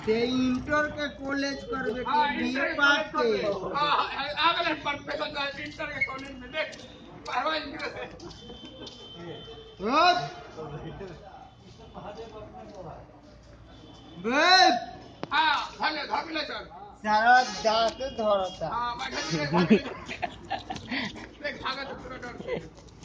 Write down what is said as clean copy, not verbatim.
ते इंटर के कॉलेज करबे के बीए पास के अगले प्रोफेसर का इंटर के कॉलेज में देख परवाह नहीं बे हां भागले चल सारा दांत धरता हां बैठ देख भागत पूरा डर